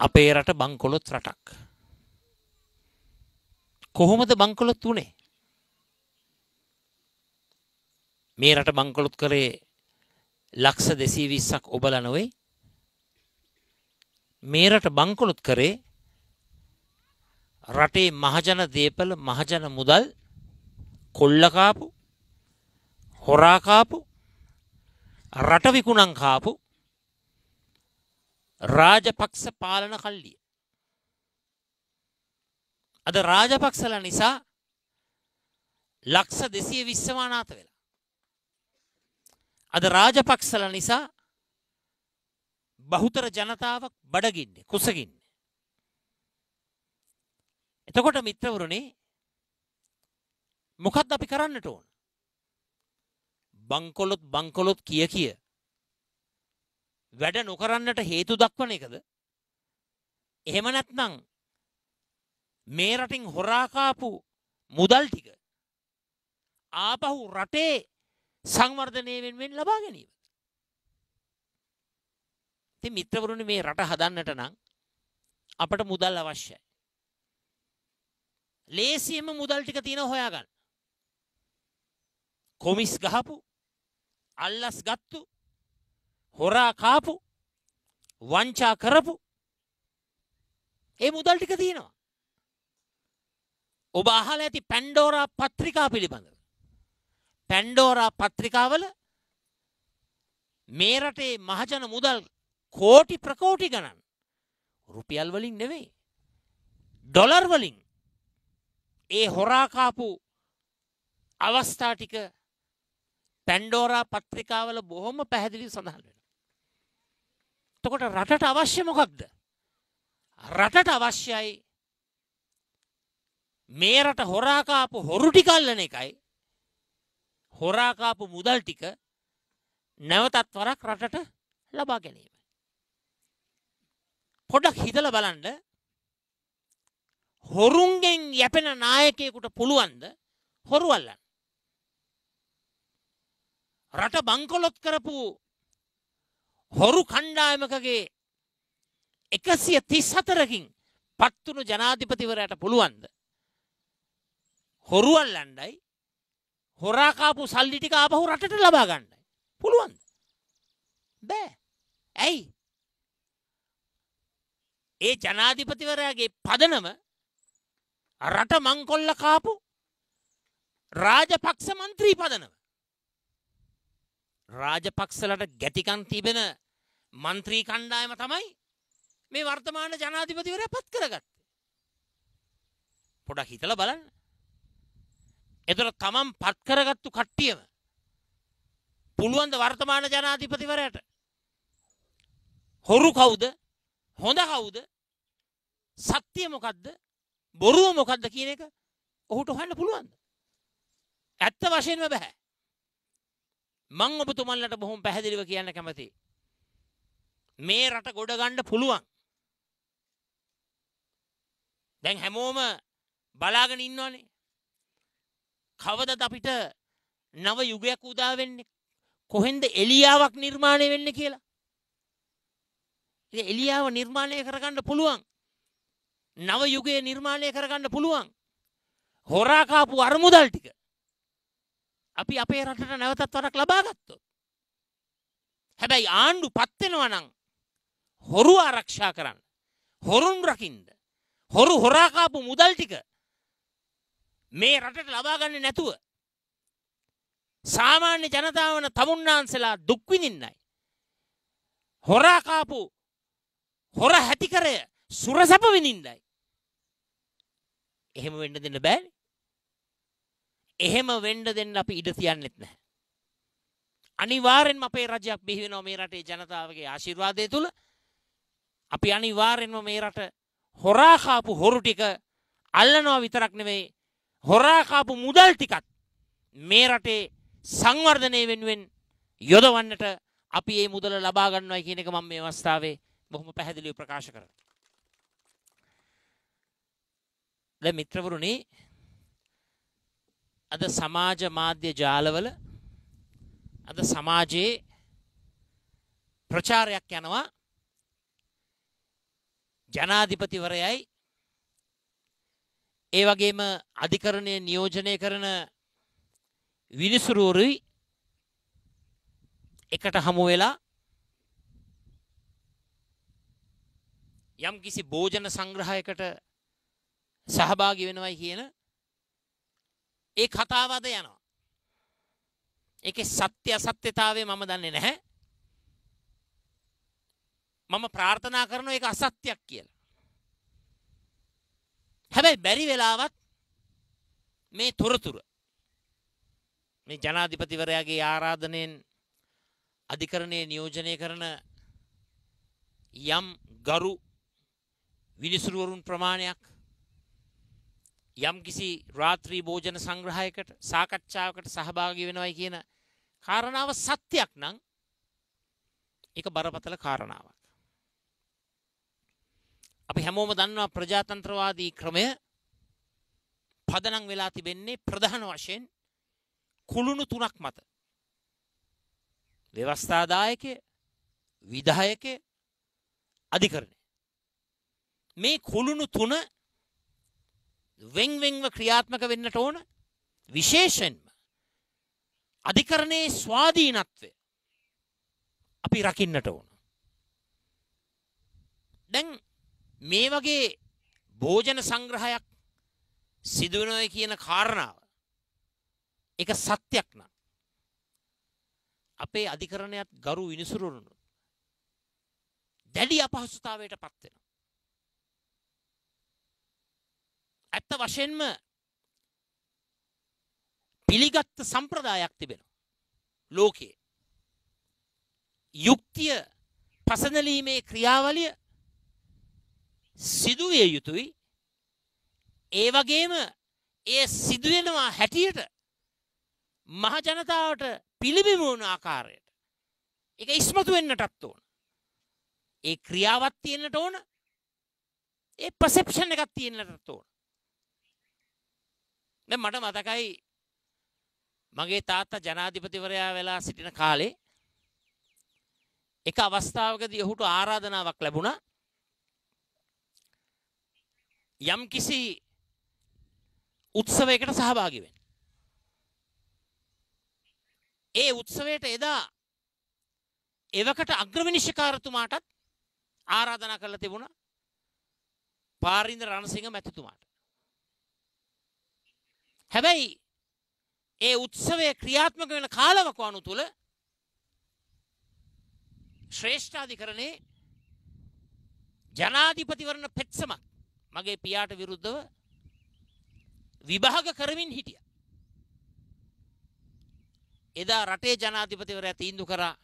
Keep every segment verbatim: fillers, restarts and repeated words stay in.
අපේ රට බංකොලොත් රටක්. කොහොමද බංකොලොත් උනේ? මේ රට බංකොලොත් කරේ ලක්ෂ දෙසිය විස්සක් ඔබලා නොවේ. මේ රට බංකොලොත් කරේ රටේ මහජන දේපල මහජන මුදල් කොල්ල කාපු හොරා කාපු රට විකුණන් කාපු රාජපක්ෂ පාලන කල්ලිය. අද රාජපක්ෂලා නිසා ලක්ෂ දෙසිය විස්ස වානාත වෙලා. අද රාජපක්ෂලා නිසා බහුතර ජනතාවක් බඩගින්නේ කුසගින්නේ. එතකොට මිත්‍රවරුනි මොකක්ද අපි කරන්නට ඕන? බංකොලොත් බංකොලොත් කිය කිය වැඩ නොකරන්නට හේතු දක්වන එකද? එහෙම නැත්නම් මේ රටින් හොරා කාපු මුදල් ටික ආපහු රටේ සංවර්ධනය වෙනුවෙන් ලබා ගැනීම. ඉතින් මිත්‍රවරුනි මේ රට හදන්නට නම් අපට මුදල් අවශ්‍යයි. ලේසියෙන්ම මුදල් ටික තියෙන හොයාගන්න. කොමිස් ගහපු, අල්ලස් ගත්තු, හොරා කාපු, වංචා කරපු ඒ මුදල් ටික තියෙනවා. ඔබ අහලා ඇති පැන්ඩෝරා පත්‍රිකා පිළිබඳව. පැන්ඩෝරා පත්‍රිකාවල මේ රටේ මහජන මුදල් කෝටි ප්‍රකෝටි ගණන් රුපියල් වලින් නෙවෙයි ඩොලර් වලින් ඒ හොරා කාපු අවස්ථා ටික පැන්ඩෝරා පත්‍රිකාවල බොහොම පැහැදිලිව සඳහන් වෙනවා. එතකොට රටට අවශ්‍ය මොකක්ද? රටට අවශ්‍යයි මේ රට හොරා කාපු හොරු ටික අල්ලන එකයි හොරා කාපු මුදල් ටික නැවතත් වරක් රටට ලබා ගැනීම. පොඩ්ඩක් හිතලා බලන්න හොරුන්ගෙන් යැපෙන නායකයෙකුට පුළුවන්ද හොරු අල්ලන්න? රට බංකොලොත් කරපු හොරු කණ්ඩායමකගේ එකසිය තිස් හතරකින් පත්තුණු ජනාධිපතිවරයාට පුළුවන්ද හොරු අල්ලන්නයි හොරා කාපු සල්ලි ටික ආපහු රටට ලබා ගන්නයි? පුළුවන්ද? බෑ. ඇයි? ඒ ජනාධිපතිවරයාගේ පදනම රට මංකොල්ල කාපු රාජපක්ෂ මන්ත්‍රී පදනම. රාජපක්ෂලට ගැතිකම් තිබෙන මන්ත්‍රී කණ්ඩායම තමයි මේ වර්තමාන ජනාධිපතිවරයා පත් කරගත්තේ. පොඩක් හිතලා බලන්න. එතකොට තමන් පත් කරගත්තු කට්ටියම පුළුවන් ද වර්තමාන ජනාධිපතිවරයාට හොරු කවුද? හොඳ කවුද? සත්‍ය මොකද්ද? බොරුව මොකද්ද කියන එක ඔහුට හොයන්න පුළුවන්ද? ඇත්ත වශයෙන්ම බෑ. මම ඔබතුමන්ලට බොහොම පැහැදිලිව කියන්න කැමතියි. මේ රට ගොඩ ගන්න පුළුවන්. දැන් හැමෝම බලාගෙන ඉන්නවනේ. කවදද අපිට නව යුගයක් උදා වෙන්නේ? කොහෙන්ද එලියාවක් නිර්මාණය වෙන්නේ කියලා? ඉතින් එලියාව නිර්මාණය කරගන්න පුළුවන්. නව යුගය නිර්මාණය කරගන්න පුළුවන්. හොරා කාපු අරමුදල් ටික අපි අපේ රටට නැවතත් වරක් ලබා ගත්තොත්. හැබැයි ආණ්ඩු පත් වෙනවා නම් හොරු ආරක්ෂා කරන්න, හොරුන් රකින්න, හොරු හොරා කාපු මුදල් ටික මේ රටට ලබා ගන්න නැතුව සාමාන්‍ය ජනතාවන තමුන්නාන්සලා දුක් විඳින්නයි. හොරා කාපු හොර හැටිකරය සුරසප විඳින්නයි. එහෙම වෙන්න දෙන්න බෑනේ. එහෙම වෙන්න දෙන්න අපි ඉඩ තියන්නෙත් නැහැ. අනිවාර්යෙන්ම අපේ රජයක් බිහි වෙනවා මේ රටේ ජනතාවගේ ආශිර්වාදය තුල. අපි අනිවාර්යෙන්ම මේ රට හොරා කාපු හොරු ටික අල්ලනවා විතරක් නෙවෙයි හොරා කාපු මුදල් ටිකත් මේ රටේ සංවර්ධනය වෙනුවෙන් යොදවන්නට අපි මේ මුදල ලබා ගන්නවයි කියන එක මම මේ අවස්ථාවේ බොහොම පැහැදිලිව ප්‍රකාශ කරනවා. දැන් මිත්‍රවරුනි අද සමාජ මාධ්‍ය ජාලවල අද සමාජයේ ප්‍රචාරයක් යනවා ජනාධිපතිවරයයි ඒ වගේම අධිකරණය නියෝජනය කරන විනිසුරුවරුයි එකට හමු වෙලා යම් කිසි භෝජන සංග්‍රහයකට සහභාගී වෙනවයි කියන ඒ කතාවද යනවා. ඒකේ සත්‍ය අසත්‍යතාවය මම දන්නේ නැහැ. මම ප්‍රාර්ථනා කරනවා ඒක අසත්‍යයක් කියලා. හැබැයි බැරි වෙලාවත් මේ තොරතුරු මේ ජනාධිපතිවරයාගේ ආරාධනෙන් අධිකරණයේ නියෝජනය කරන යම් ගරු විනිසුරුවරුන් ප්‍රමාණයක් යම් කිසි රාත්‍රී භෝජන සංග්‍රහයකට සාකච්ඡාවකට සහභාගී වෙනවයි කියන කාරණාව සත්‍යයක් නම් ඒක බරපතල කාරණාවක්. අපි හැමෝම දන්නවා ප්‍රජාතන්ත්‍රවාදී ක්‍රමය පදනම් වෙලා තිබෙන්නේ ප්‍රධාන වශයෙන් කුළුණු තුනක් මත. ව්‍යවස්ථාදායකය, විධායකය, අධිකරණය. මේ කුළුණු තුන වෙන් වෙන්ව ක්‍රියාත්මක වෙන්නට ඕන. විශේෂයෙන්ම අධිකරණයේ ස්වාධීනත්වය අපි රකින්නට ඕන. දැන් මේ වගේ භෝජන සංග්‍රහයක් සිදුවනොයි කියන කාරණාව ඒක සත්‍යයක් නම් අපේ අධිකරණයත් ගරු විනිසුරුවරුන් දැඩි අපහසුතාවයට පත් වෙනවා. ඇත්ත වශයෙන්ම පිළිගත් සම්ප්‍රදායක් තිබෙනවා ලෝකයේ. යුක්තිය පසඳලීමේ ක්‍රියාවලිය සිදුවිය යුතුයි. ඒ වගේම ඒ සිදුවෙනවා හැටියට මහ ජනතාවට පිළිබිඹු වන ආකාරයට ඒක ඉස්මතු වෙන්නටත් ඕන. ඒ ක්‍රියාවක් තියෙන්නට ඕන. ඒ පර්සෙප්ෂන් එකක් තියෙන්නටත් ඕන. දැන් මට මතකයි මගේ තාත්තා ජනාධිපතිවරයා වෙලා සිටින කාලේ එක අවස්ථාවකදී ඔහුට ආරාධනාවක් ලැබුණා යම් කිසි උත්සවයකට සහභාගී වෙන්න. ඒ උත්සවයට එදා එවකට අග්‍රවිනිශ්චකාරතුමාටත් ආරාධනා කරලා තිබුණා පාරින්ද රණසිංහ මැතිතුමාට. හැබැයි ඒ උත්සවය ක්‍රියාත්මක වෙන කාලවකවානු තුල ශ්‍රේෂ්ඨාධිකරණයේ ජනාධිපතිවරණ පෙත්සමක් මගේ පියාට විරුද්ධව විභාග කරමින් හිටියා. එදා රටේ ජනාධිපතිවරයා තීන්දුව කරා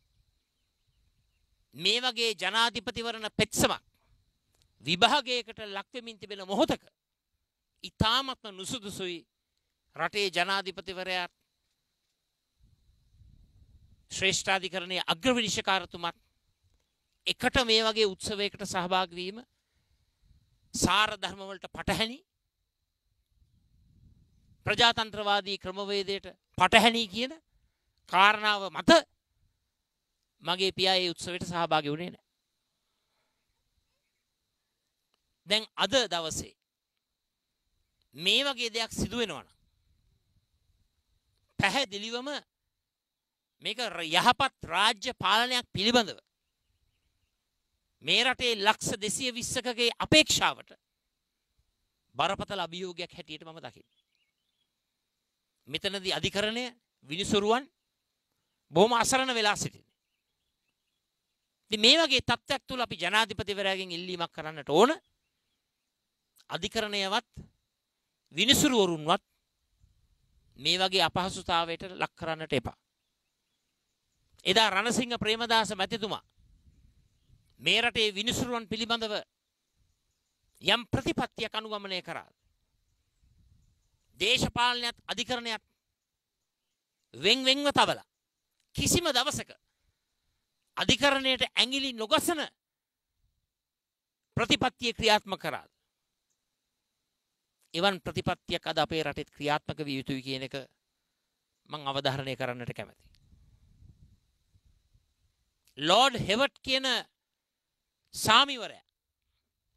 මේ වගේ ජනාධිපතිවරණ පෙත්සමක් විභාගයකට ලක් වෙමින් තිබෙන මොහොතක ඊ타මත්ම නුසුදුසුයි රටේ ජනාධිපතිවරයා ශ්‍රේෂ්ඨාධිකරණයේ අග්‍රවිනිශ්චකාරතුමත් එකට මේ වගේ උත්සවයකට සහභාගී වීම සාර ධර්ම වලට පටහැනි ප්‍රජාතන්ත්‍රවාදී ක්‍රමවේදයට පටහැනි කියන කාරණාව මත මගේ පියා ඒ උත්සවයට සහභාගී වුණේ නැහැ. දැන් අද දවසේ මේ වගේ දෙයක් සිදු වෙනවා නම් පැහැදිලිවම මේක යහපත් රාජ්‍ය පාලනයක් පිළිබඳව මේ රටේ ලක්ෂ දෙසිය විස්සකගේ අපේක්ෂාවට බරපතල අභියෝගයක් හැටියට මම දකිනවා. මෙතනදී අධිකරණය විනිසුරුවන් බොහොම අසරණ වෙලා සිටින්නේ. ඉතින් මේ වගේ තත්ත්වයක් තුල අපි ජනාධිපතිවරයාගෙන් ඉල්ලීමක් කරන්නට ඕන. අධිකරණයවත් විනිසුරුවරුන්වත් මේ වගේ අපහසුතාවයට ලක් කරන්නට එපා. එදා රණසිංහ ප්‍රේමදාස මැතිතුමා මේ රටේ විනිසුරුවන් පිළිබඳව යම් ප්‍රතිපත්තියක් අනුගමනය කරා. දේශපාලනයත් අධිකරණයත් වෙන් වෙන්ව තබලා කිසිම දවසක අධිකරණයට ඇඟිලි නොගසන ප්‍රතිපත්තිය ක්‍රියාත්මක කරා. එවන් ප්‍රතිපත්තියක් අද අපේ රටේ ක්‍රියාත්මක විය යුතුයි කියන එක මම අවධාරණය කරන්නට කැමැතියි. ලෝඩ් හෙවට් කියන සාමිවරයා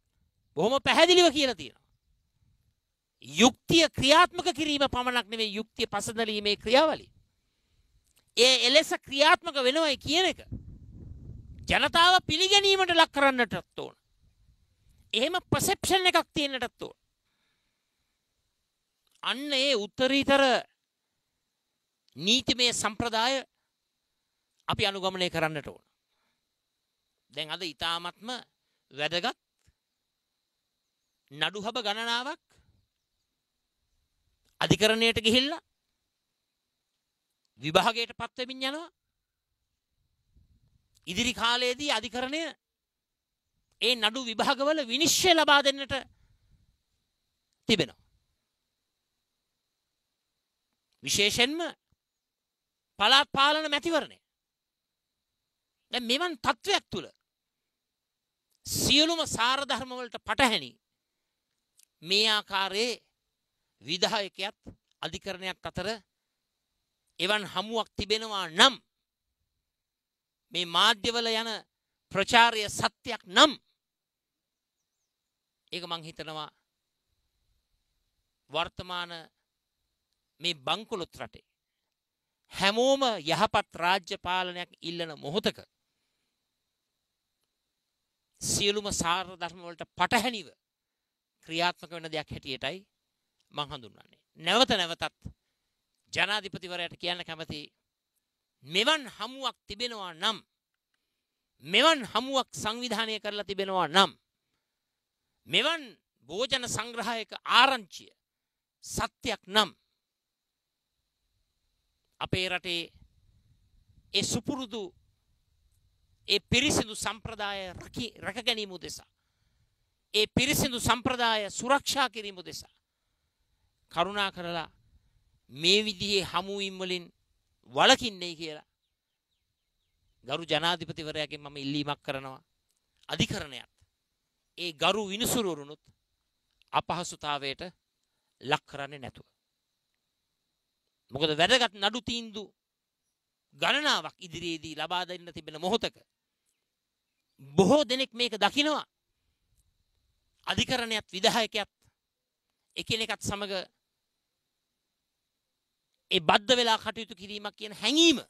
බොහොම පැහැදිලිව කියලා තියෙනවා. යුක්තිය ක්‍රියාත්මක කිරීම පමණක් නෙවෙයි යුක්තිය පසදලීමේ ක්‍රියාවලිය. ඒ එලෙස ක්‍රියාත්මක වෙනවයි කියන එක ජනතාව පිළිගැනීමට ලක් කරන්නටත් ඕන. එහෙම perception එකක් තියෙන්නටත් ඕන. අන්න ඒ උත්තරීතර නීතිමය සම්ප්‍රදාය අපි අනුගමනය කරන්නට ඕන. දැන් අද ඊ타මත්ම වැදගත් නඩු හබ ගණනාවක් අධිකරණයට ගිහිල්ලා විභාගයට පත් වෙමින් යනවා. ඉදිරි කාලයේදී අධිකරණය ඒ නඩු විභාගවල විනිශ්චය ලබා දෙන්නට තිබෙනවා. විශේෂයෙන්ම පළාත් පාලන මැතිවරණය. දැන් මෙවන් තත්වයක් තුල සියලුම සාර ධර්ම වලට පටහැනි මේ ආකාරයේ විධායකයත් අධිකරණයක් අතර එවන් හමුවක් තිබෙනවා නම් මේ මාධ්‍යවල යන ප්‍රචාරය සත්‍යයක් නම් ඒක මං හිතනවා වර්තමාන මේ බංකොලොත් රටේ හැමෝම යහපත් රාජ්‍ය පාලනයක් ඉල්ලන මොහොතක සියලුම සාර ධර්ම වලට පටහැනිව ක්‍රියාත්මක වෙන දෙයක් හැටියටයි මං හඳුන්වන්නේ. නැවත නැවතත් ජනාධිපතිවරයාට කියන්න කැමති මෙවන් හමුවක් තිබෙනවා නම් මෙවන් හමුවක් සංවිධානය කරලා තිබෙනවා නම් මෙවන් භෝජන සංග්‍රහයක ආරංචිය සත්‍යයක් නම් අපේ රටේ ඒ සුපුරුදු ඒ පිරිසිදු සම්ප්‍රදාය රැක ගැනීම උදෙසා ඒ පිරිසිදු සම්ප්‍රදාය සුරක්ෂා කිරීම උදෙසා කරුණා කරලා මේ විදිහේ හමුවීම් වලින් වළකින්නේ කියලා ගරු ජනාධිපතිවරයාගෙන් මම ඉල්ලීමක් කරනවා. අධිකරණයත් ඒ ගරු විනිසුරුවරුනුත් අපහසුතාවයට ලක් කරන්නේ නැතුව. මොකද වැදගත් නඩු තීන්දුව ගණනාවක් ඉදිරියේදී ලබා දෙන්න තිබෙන මොහොතක බොහෝ දෙනෙක් මේක දකිනවා. අධිකරණයත් විධායකයත් එකිනෙකත් සමග ඒ බද්ධ වෙලා කටයුතු කිරීමක් කියන හැඟීම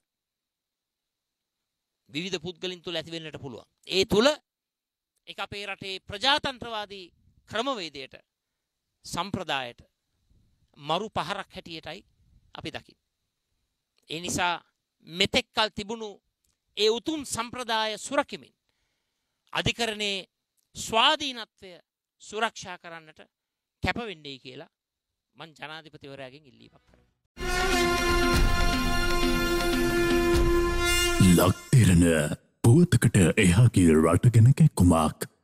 විවිධ පුද්ගලින් තුල ඇති වෙන්නට පුළුවන්. ඒ තුල ඒක අපේ රටේ ප්‍රජාතන්ත්‍රවාදී ක්‍රමවේදයට සම්ප්‍රදායට මරු පහරක් හැටියටයි අපි දකින්නේ. ඒ නිසා මෙතෙක් කල තිබුණු ඒ උතුම් සම්ප්‍රදාය සුරකිමින් අධිකරණයේ ස්වාධීනත්වය සුරක්ෂා කරන්නට කැප වෙන්නේ කියලා මං ජනාධිපතිවරයාගෙන් ඉල්ලීමක් කරනවා. ලක්තිරණ පුවතකට එහාගේ රට ගැන කැක්කුමක්